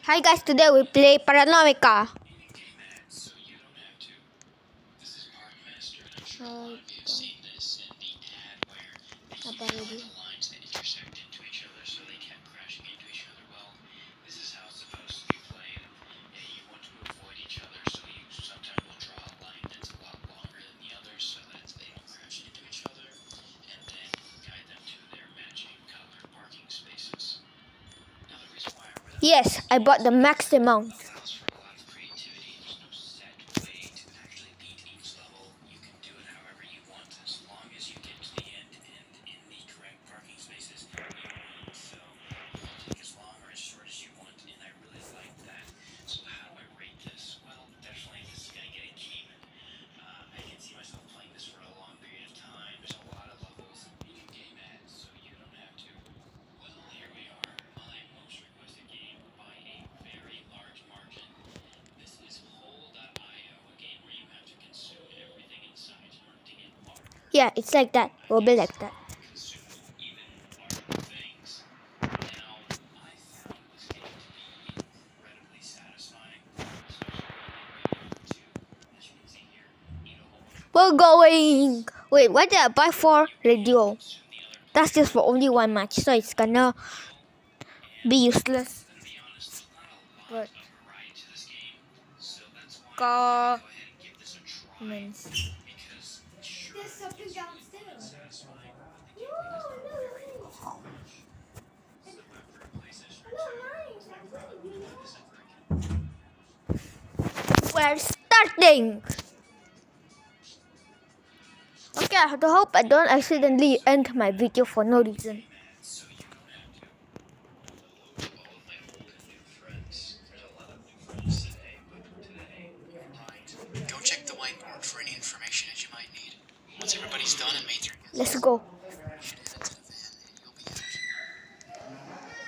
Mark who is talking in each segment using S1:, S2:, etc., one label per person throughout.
S1: Hi guys, today we play Paranomica. Apa lagi? Yes, I bought the max amount. Yeah, it's like that. Will be like that. We're going. Wait, what did I buy for radio? That's just for only one match, so it's gonna be useless. But comments.
S2: There's something downstairs.
S1: We're starting. Okay, I hope I don't accidentally end my video for no reason.
S3: Go check the whiteboard for any information that you might need. Once everybody's done and made their guesses,
S1: Let's go.
S3: you should head to the van and you'll be out.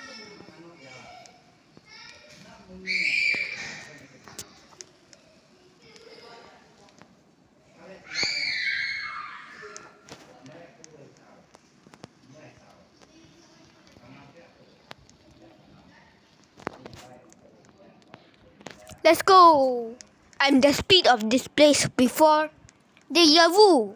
S1: Let's go. I'm the speed of this place before Deja Vu.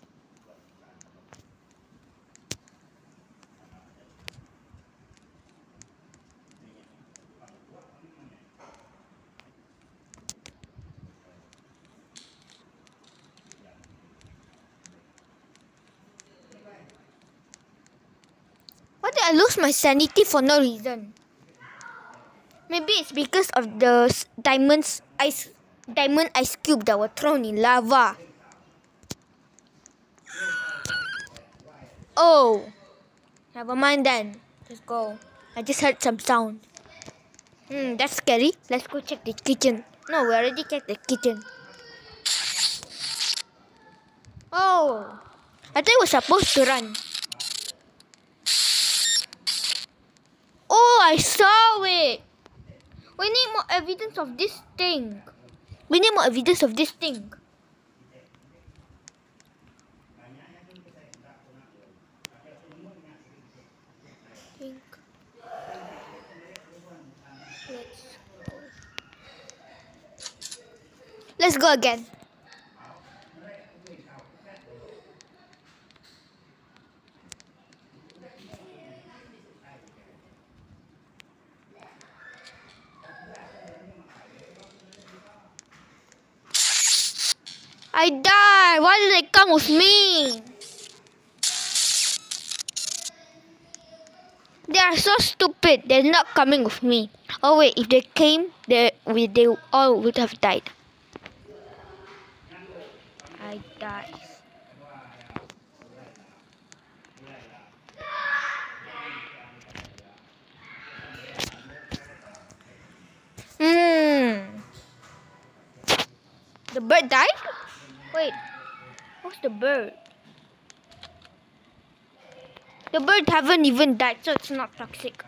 S1: Why did I lose my sanity for no reason? Maybe it's because of the diamond ice cube that were thrown in lava. Oh, never mind then. Let's go. I just heard some sound. That's scary. Let's go check the kitchen. No, we already checked the kitchen. Oh, I think we're supposed to run. Oh, I saw it. We need more evidence of this thing. We need more evidence of this thing. Let's go again. I died. Why did they come with me? They are so stupid. They're not coming with me. Oh wait, if they came, they all would have died. I died. The bird died? Wait, what's the bird? The bird haven't even died, so it's not toxic.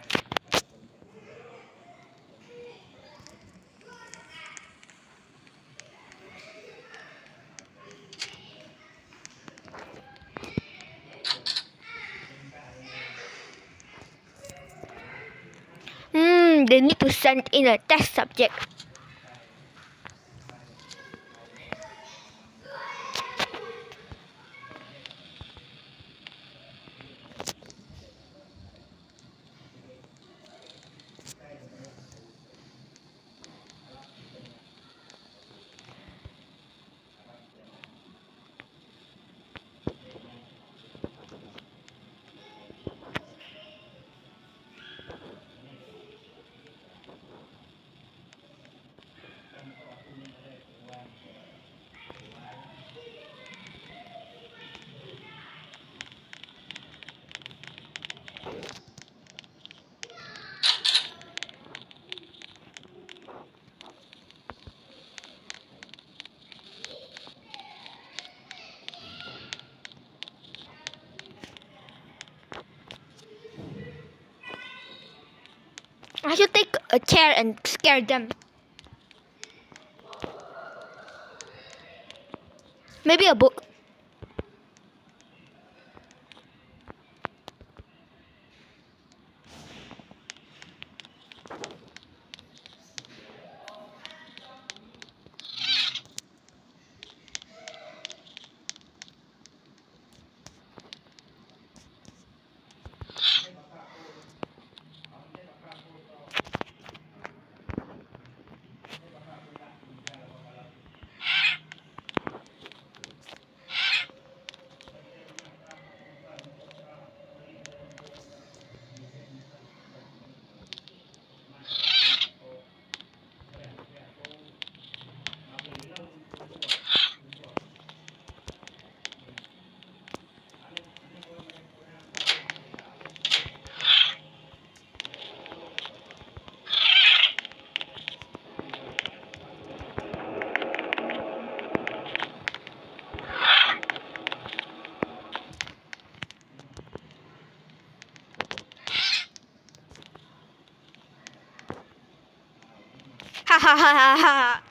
S1: they need to send in a test subject. I should take a chair and scare them. Maybe a book. Ha ha ha ha ha.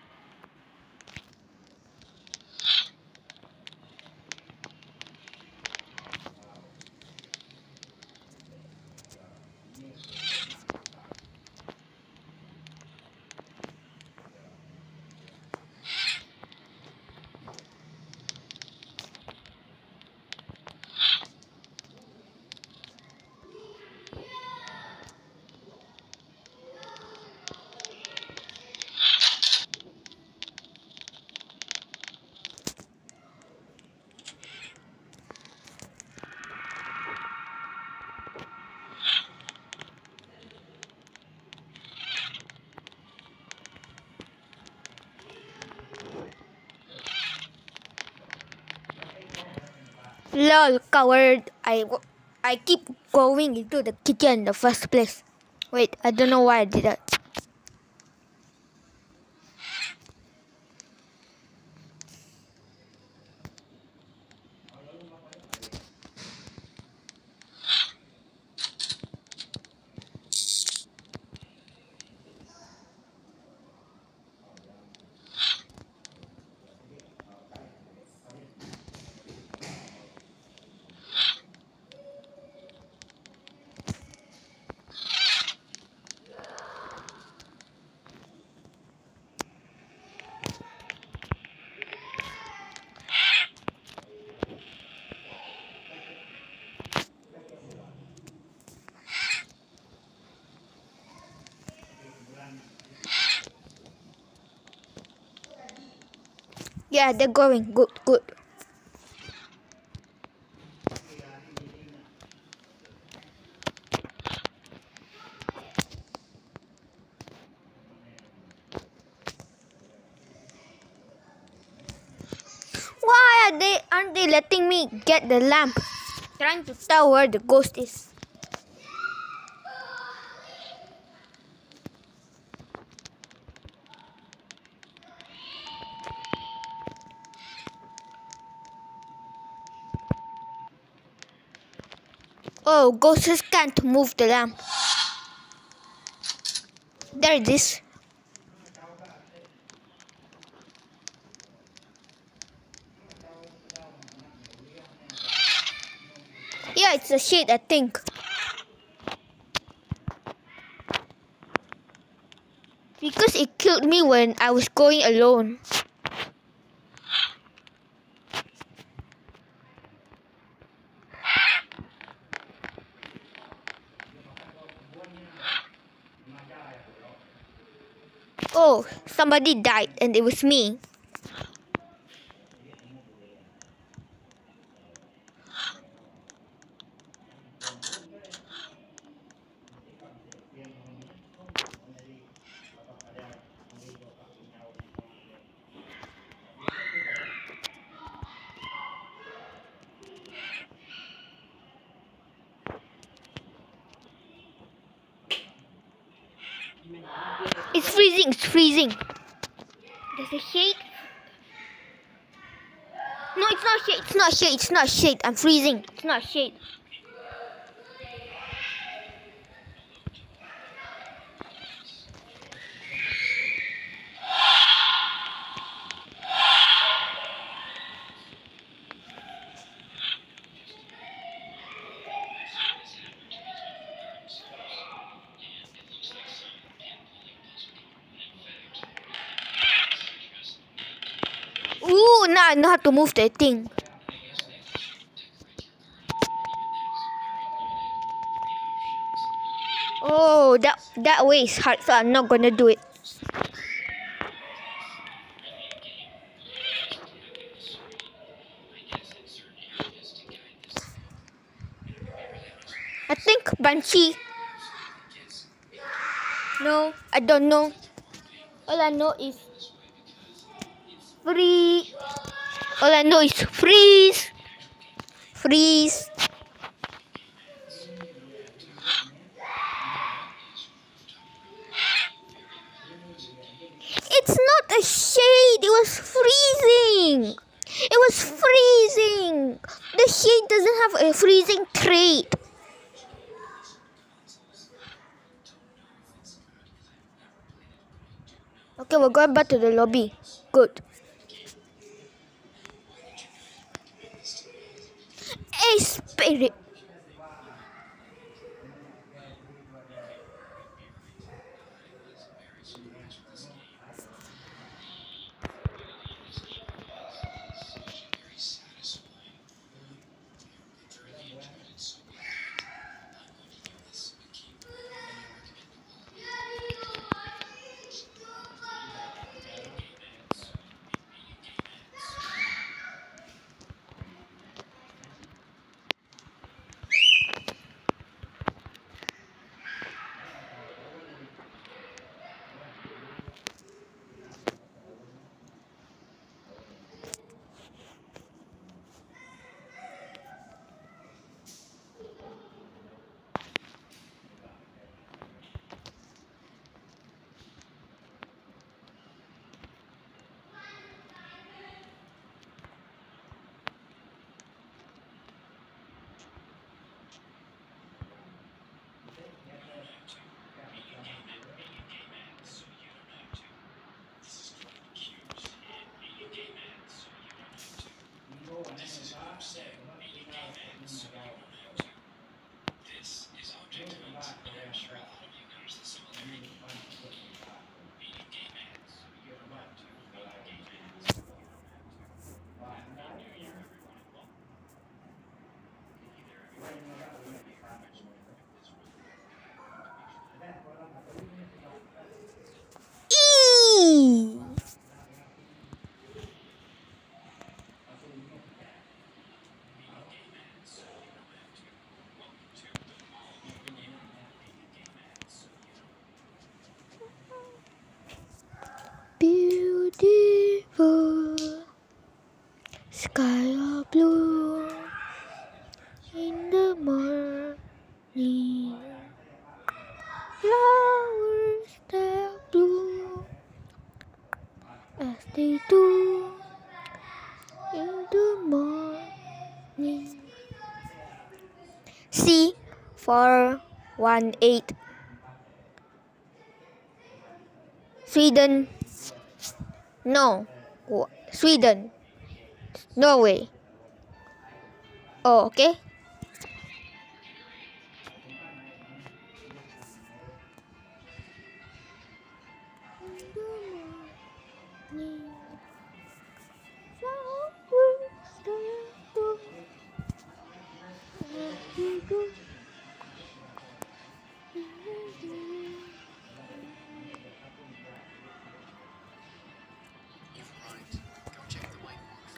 S1: Lol, coward. I keep going into the kitchen in the first place. Wait, I don't know why I did that. Yeah, they're going. Good, good. Why aren't they letting me get the lamp? Trying to tell where the ghost is. Oh, ghosts can't move the lamp. There it is. Yeah, it's a shade, I think. Because it killed me when I was going alone. Oh, somebody died and it was me. It's freezing, it's freezing. There's a shade. No, it's not shade, it's not shade, it's not shade. I'm freezing. It's not shade. Ooh, now I know how to move the thing. Oh, that way is hard, so I'm not gonna do it. I think Banshee. No, I don't know. All I know is free. All I know is freeze. Freeze. It's not a shade. It was freezing. It was freezing. The shade doesn't have a freezing trait. Okay, we're going back to the lobby. Good. A spirit. Eee! Beautiful sky of blue in the morning, flowers that bloom as they do in the morning. C 418 Sweden. No, Sweden, Norway. Oh, okay.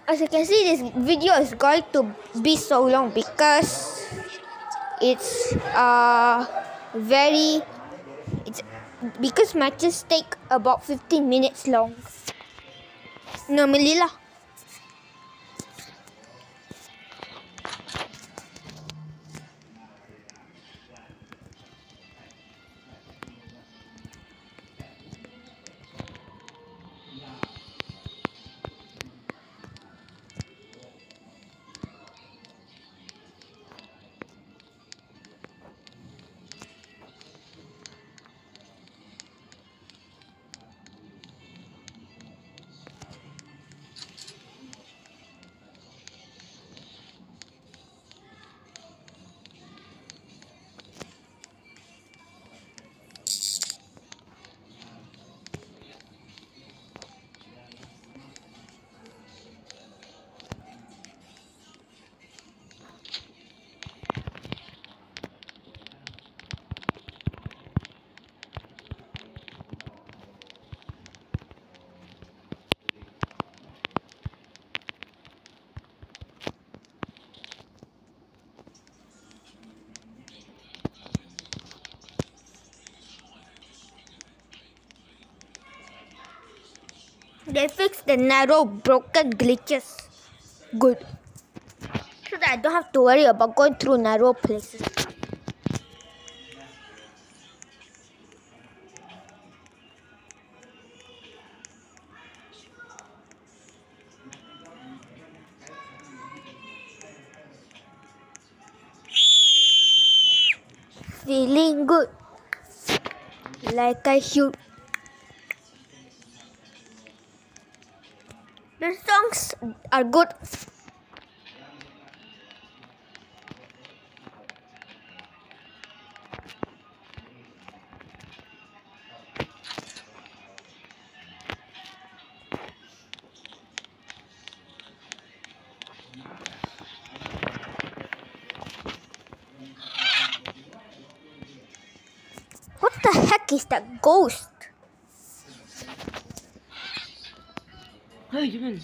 S1: As you can see, this video is going to be so long because it's because matches take about 15 minutes long. Normally lah. They fixed the narrow broken glitches. Good. So that I don't have to worry about going through narrow places. Feeling good. Like I should. The songs are good. What the heck is that ghost?
S4: Hey, Jimin.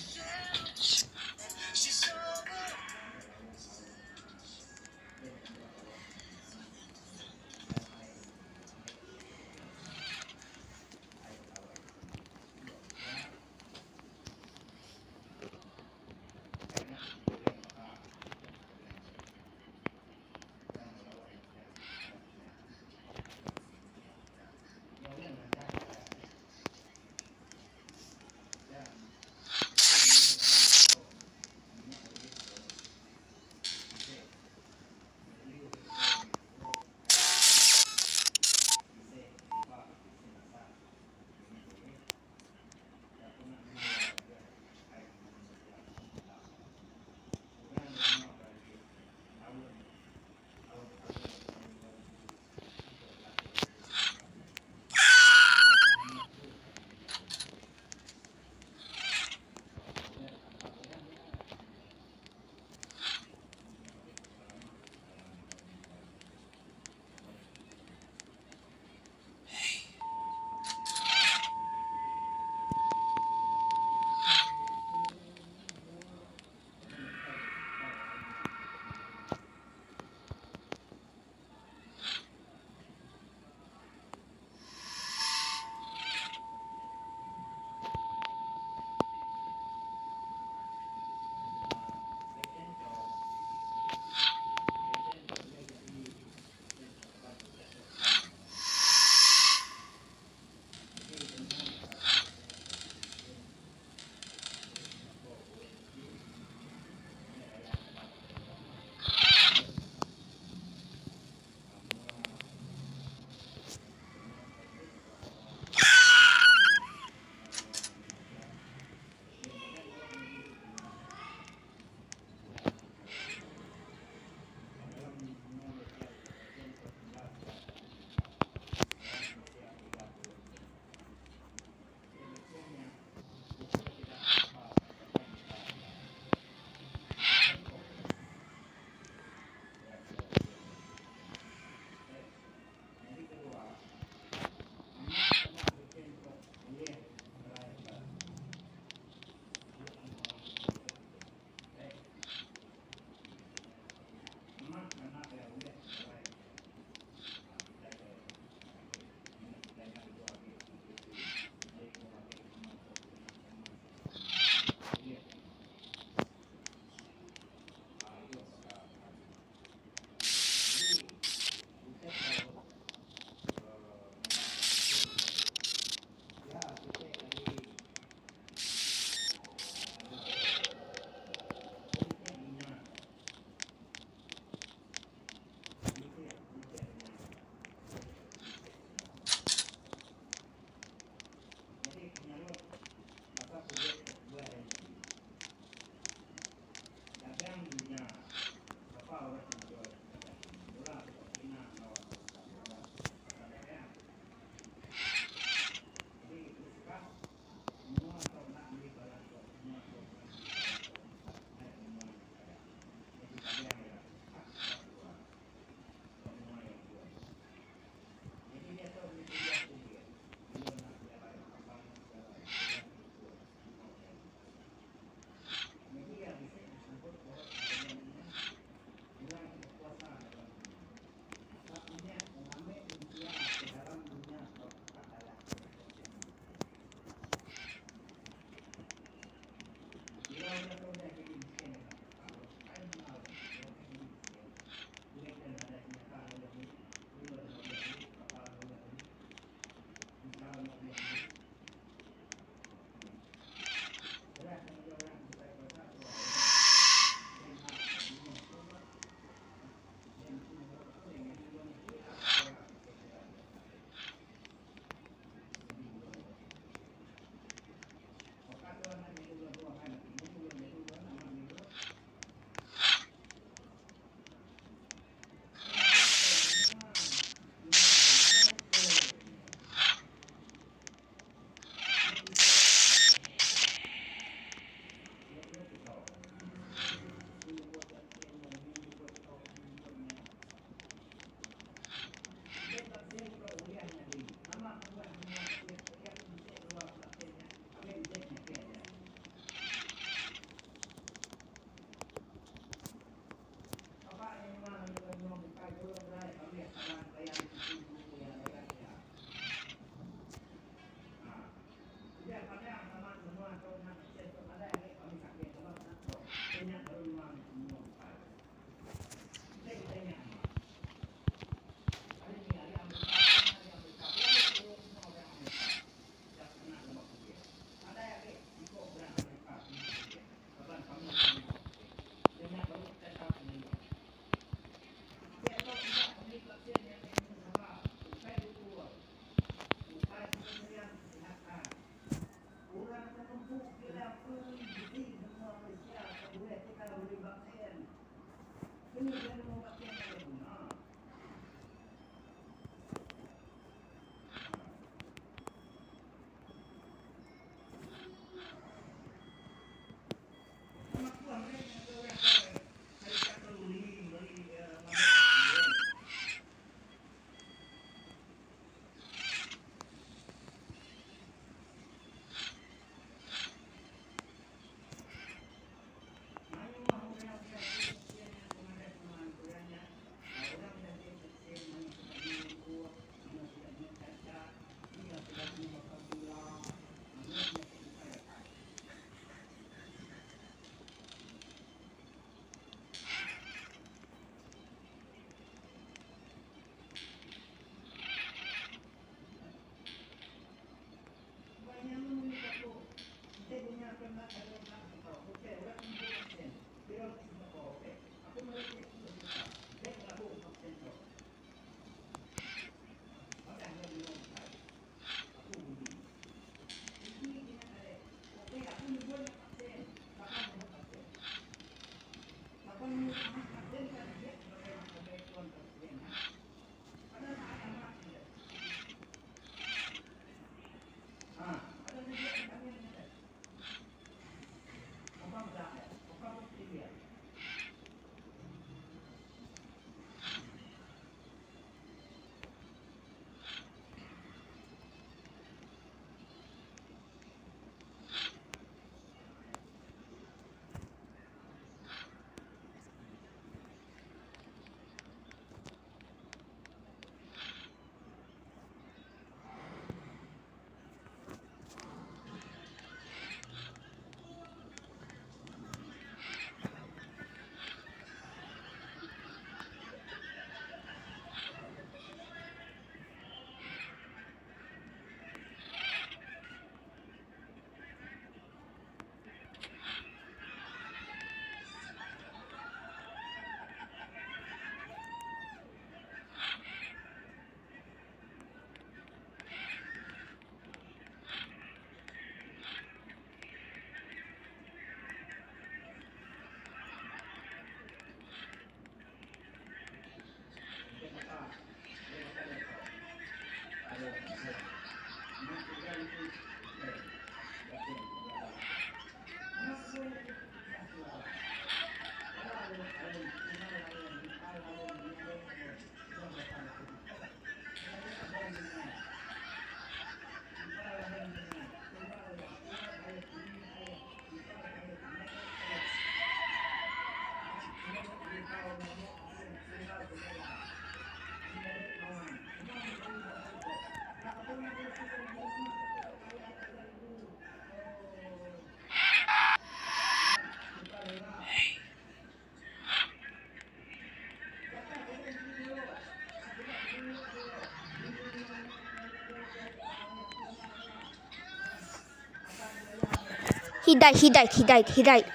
S1: He died.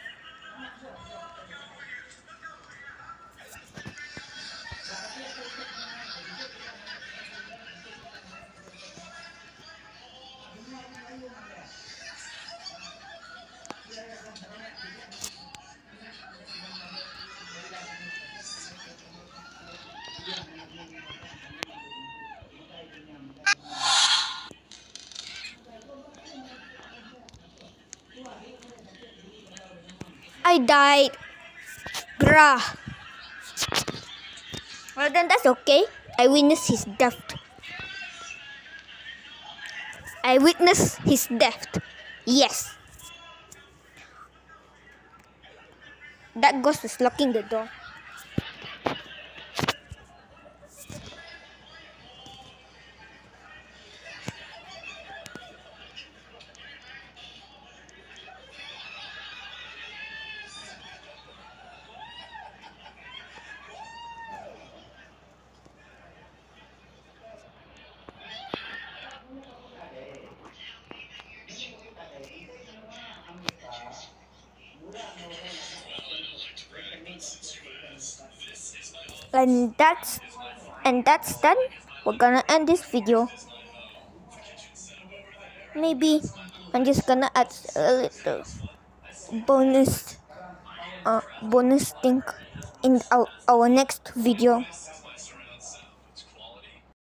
S1: I died. Bruh. Well then that's okay. I witnessed his death. Yes. That ghost was locking the door. And that's done. We're gonna end this video. Maybe I'm just gonna add a little bonus thing in our next video.